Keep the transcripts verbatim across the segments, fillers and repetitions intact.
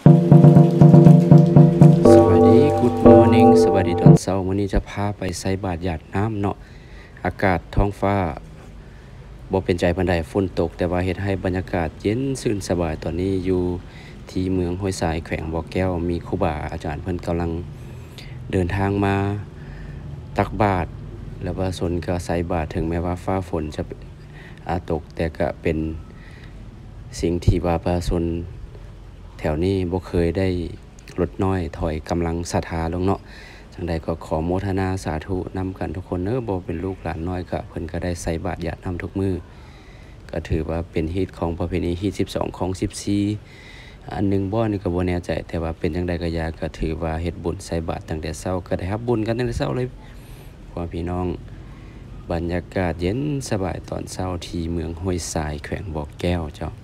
สวัสดี Good Morning สวัสดีตอนเช้ามื้อนี้จะพาไปใส่บาตรหยาดน้ำเนาะอากาศท้องฟ้าบ่เป็นใจปานใดฝนตกแต่ว่าเฮ็ดให้บรรยากาศเย็นชื่นสบายตอนนี้อยู่ที่เมืองห้วยทรายแขวงบ่อแก้วมีครูบาอาจารย์เพิ่นกําลังเดินทางมาตักบาตรแล้วว่าสนก็ใส่บาตรถึงแม้ว่าฟ้าฝนจะอาตกแต่ก็เป็นสิ่งที่ว่าประชาชนแถวนี้บ่เคยได้ลดน้อยถอยกําลังศรัทธาลงเนาะจังใดก็ขอโมทนาสาธุนํากันทุกคนเด้อบ่เป็นลูกหลานน้อยก็เพิ่นก็ได้ใส่บาตรหยาดน้ําทุกมื้อก็ถือว่าเป็นฮีตของประเพณีฮีตสิบสองของสิบสี่อันนึงบ่นี่ก็บ่แน่ใจแต่ว่าเป็นจังไดก็อยากก็ถือว่าเฮ็ดบุญใส่บาตรตั้งแต่เช้าก็ได้รับบุญกันตั้งแต่เช้าเลยพ่อพี่น้องบรรยากาศเย็นสบายตอนเช้าที่เมืองห้วยทรายแขวงบ่อแก้วเจ้า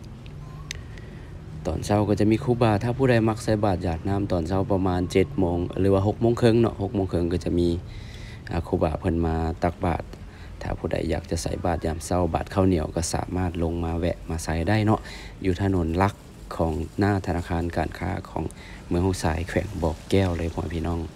ตอนเช้าก็จะมีครูบาถ้าผู้ใดมักใส่บาตรหยาดน้ำตอนเช้าประมาณ เจ็ดโมง หรือว่า หกโมงครึ่งเนาะ หกโมงครึ่งก็จะมีครูบาเพิ่นมาตักบาตรถ้าผู้ใดอยากจะใส่บาตรยามเช้าบาตรข้าวเหนียวก็สามารถลงมาแวะมาใส่ได้เนาะอยู่ถนนหลักของหน้าธนาคารการค้าของเมืองห้วยทรายแขวงบ่อแก้วเลยพ่อพี่น้อง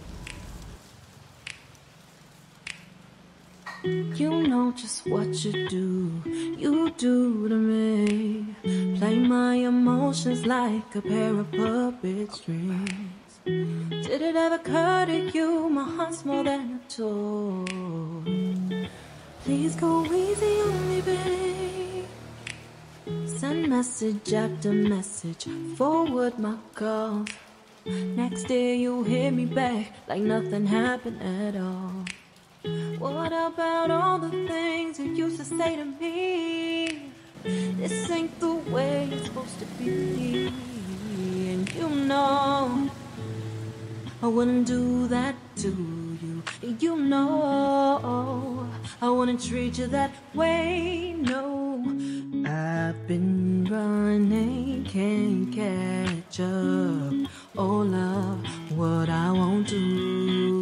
You know just what you do, you do to me. Play my emotions like a pair of puppet strings. Did it ever occur to you my heart's more than a toy? Please go easy on me, babe. Send message after message, forward my calls. Next day you hit me back like nothing happened at all.What about all the things you used to say to me? This ain't the way it's supposed to be. And you know I wouldn't do that to you. You know I wouldn't treat you that way. No, I've been running, can't catch up. Oh love, what I won't do